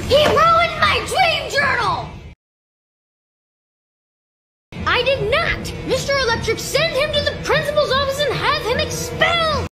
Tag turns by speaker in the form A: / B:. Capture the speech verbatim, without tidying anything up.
A: He ruined my dream journal! I did not! Mister Electric, send him to the